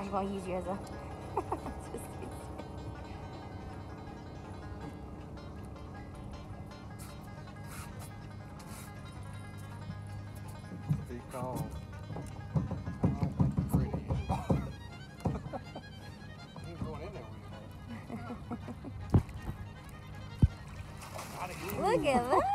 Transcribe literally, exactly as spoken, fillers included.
I'm going to use you as a... Just... Be calm. Look at that!